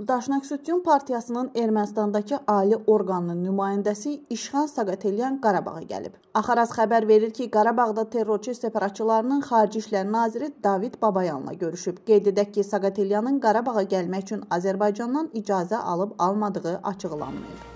Daşnaksutyun Partiyasının Ermənistandakı ali orqanının nümayəndəsi İşxan Saqatelyan Qarabağa gəlib. Axaraz xəbər verir ki, Qarabağda terrorçu separatçılarının Xarici İşlər Naziri David Babayanla görüşüb. Qeyd edək ki, Saqatelyanın Qarabağa gəlmək üçün Azərbaycandan icazə alıb-almadığı açıqlanmayıb.